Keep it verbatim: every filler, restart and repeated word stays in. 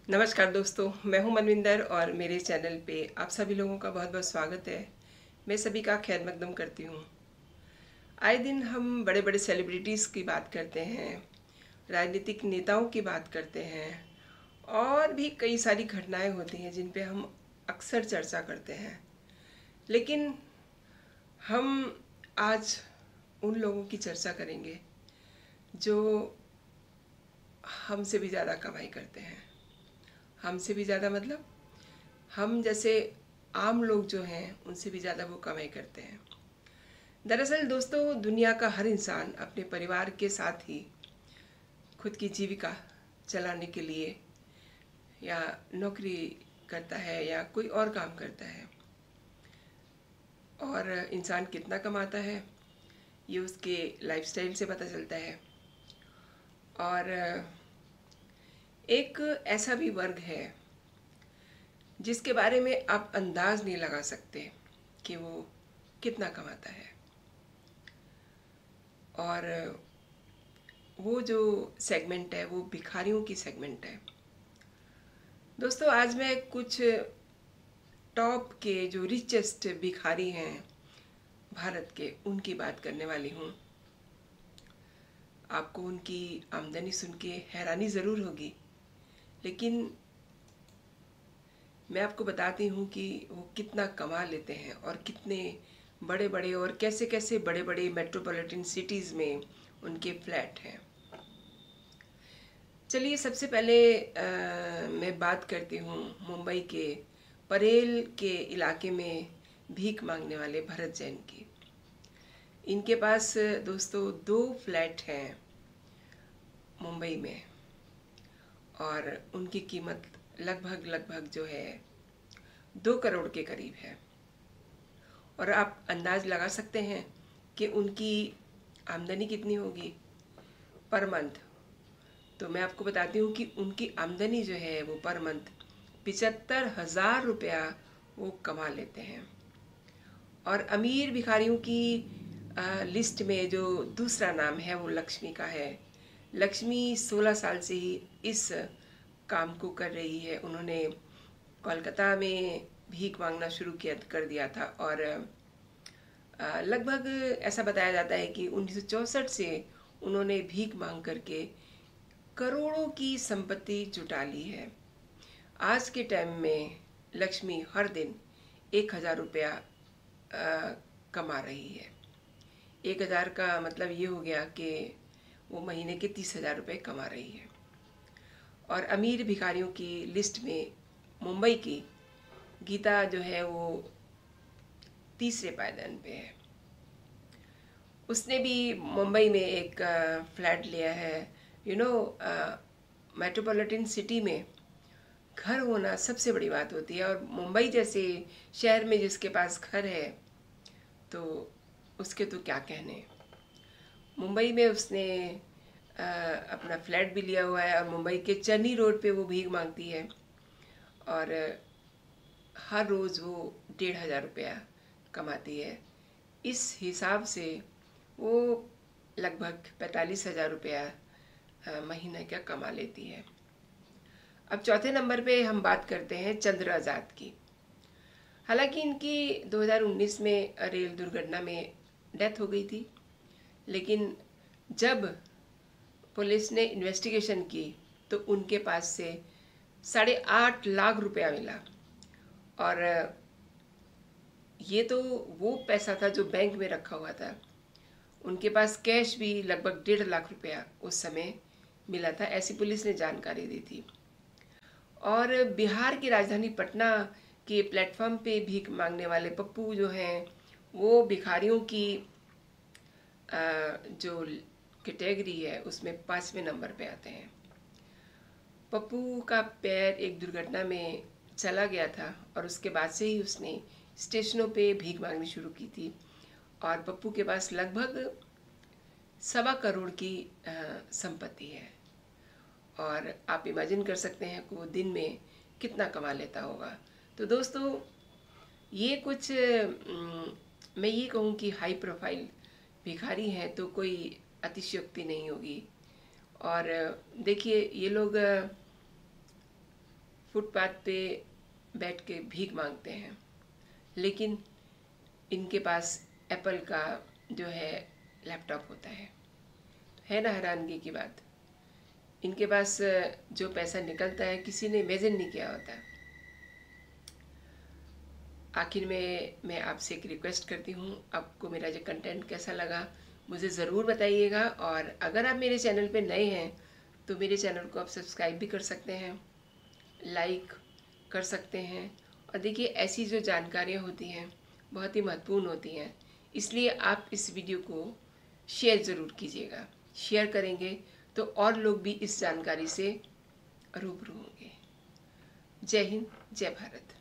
नमस्कार दोस्तों, मैं हूं मनविंदर और मेरे चैनल पे आप सभी लोगों का बहुत बहुत स्वागत है। मैं सभी का खैर मकदम करती हूं। आए दिन हम बड़े बड़े सेलिब्रिटीज़ की बात करते हैं, राजनीतिक नेताओं की बात करते हैं और भी कई सारी घटनाएं होती हैं जिन पे हम अक्सर चर्चा करते हैं। लेकिन हम आज उन लोगों की चर्चा करेंगे जो हमसे भी ज़्यादा कमाई करते हैं। हमसे भी ज़्यादा मतलब हम जैसे आम लोग जो हैं उनसे भी ज़्यादा वो कमाई करते हैं। दरअसल दोस्तों, दुनिया का हर इंसान अपने परिवार के साथ ही खुद की जीविका चलाने के लिए या नौकरी करता है या कोई और काम करता है। और इंसान कितना कमाता है ये उसके लाइफस्टाइल से पता चलता है। और एक ऐसा भी वर्ग है जिसके बारे में आप अंदाज नहीं लगा सकते कि वो कितना कमाता है। और वो जो सेगमेंट है वो भिखारियों की सेगमेंट है। दोस्तों, आज मैं कुछ टॉप के जो रिचेस्ट भिखारी हैं भारत के, उनकी बात करने वाली हूँ। आपको उनकी आमदनी सुन के हैरानी ज़रूर होगी, लेकिन मैं आपको बताती हूँ कि वो कितना कमा लेते हैं और कितने बड़े बड़े और कैसे कैसे बड़े बड़े मेट्रोपॉलिटन सिटीज़ में उनके फ्लैट हैं। चलिए, सबसे पहले आ, मैं बात करती हूँ मुंबई के परेल के इलाके में भीख मांगने वाले भरत जैन की। इनके पास दोस्तों दो फ्लैट हैं मुंबई में और उनकी कीमत लगभग लगभग जो है दो करोड़ के करीब है। और आप अंदाज लगा सकते हैं कि उनकी आमदनी कितनी होगी पर मंथ। तो मैं आपको बताती हूँ कि उनकी आमदनी जो है वो पर मंथ पिचहत्तर हजार रुपया वो कमा लेते हैं। और अमीर भिखारियों की आ, लिस्ट में जो दूसरा नाम है वो लक्ष्मी का है। लक्ष्मी सोलह साल से ही इस काम को कर रही है। उन्होंने कोलकाता में भीख मांगना शुरू किया कर दिया था और लगभग ऐसा बताया जाता है कि उन्नीस सौ चौंसठ से उन्होंने भीख मांग करके करोड़ों की संपत्ति जुटा ली है। आज के टाइम में लक्ष्मी हर दिन एक हजार रुपया कमा रही है। एक हजार का मतलब ये हो गया कि वो महीने के तीस हजार रुपये कमा रही है। और अमीर भिखारियों की लिस्ट में मुंबई की गीता जो है वो तीसरे पायदान पे है। उसने भी मुंबई में एक फ्लैट लिया है। यू नो, मेट्रोपॉलिटन सिटी में घर होना सबसे बड़ी बात होती है। और मुंबई जैसे शहर में जिसके पास घर है तो उसके तो क्या कहने। मुंबई में उसने आ, अपना फ्लैट भी लिया हुआ है और मुंबई के चन्नी रोड पे वो भीख मांगती है और हर रोज़ वो डेढ़ हज़ार रुपया कमाती है। इस हिसाब से वो लगभग पैंतालीस हज़ार रुपया महीने का कमा लेती है। अब चौथे नंबर पे हम बात करते हैं चंद्र आज़ाद की। हालांकि इनकी दो हज़ार उन्नीस में रेल दुर्घटना में डेथ हो गई थी, लेकिन जब पुलिस ने इन्वेस्टिगेशन की तो उनके पास से साढ़े आठ लाख रुपया मिला। और ये तो वो पैसा था जो बैंक में रखा हुआ था। उनके पास कैश भी लगभग डेढ़ लाख रुपया उस समय मिला था, ऐसी पुलिस ने जानकारी दी थी। और बिहार की राजधानी पटना के प्लेटफॉर्म पे भीख मांगने वाले पप्पू जो हैं वो भिखारियों की जो कैटेगरी है उसमें पाँचवें नंबर पे आते हैं। पप्पू का पैर एक दुर्घटना में चला गया था और उसके बाद से ही उसने स्टेशनों पे भीख मांगनी शुरू की थी। और पप्पू के पास लगभग सवा करोड़ की संपत्ति है। और आप इमेजिन कर सकते हैं कि वो दिन में कितना कमा लेता होगा। तो दोस्तों, ये कुछ मैं ये कहूँ कि हाई प्रोफाइल भिखारी हैं, तो कोई अतिशयोक्ति नहीं होगी। और देखिए, ये लोग फुटपाथ पे बैठ के भीख मांगते हैं, लेकिन इनके पास एप्पल का जो है लैपटॉप होता है। है ना हैरानगी की बात। इनके पास जो पैसा निकलता है किसी ने इमेजिन नहीं किया होता। आखिर में मैं आपसे एक रिक्वेस्ट करती हूँ, आपको मेरा जो कंटेंट कैसा लगा मुझे ज़रूर बताइएगा। और अगर आप मेरे चैनल पे नए हैं तो मेरे चैनल को आप सब्सक्राइब भी कर सकते हैं, लाइक कर सकते हैं। और देखिए, ऐसी जो जानकारियाँ होती हैं बहुत ही महत्वपूर्ण होती हैं, इसलिए आप इस वीडियो को शेयर ज़रूर कीजिएगा। शेयर करेंगे तो और लोग भी इस जानकारी से रूबरू होंगे। जय हिंद, जय भारत।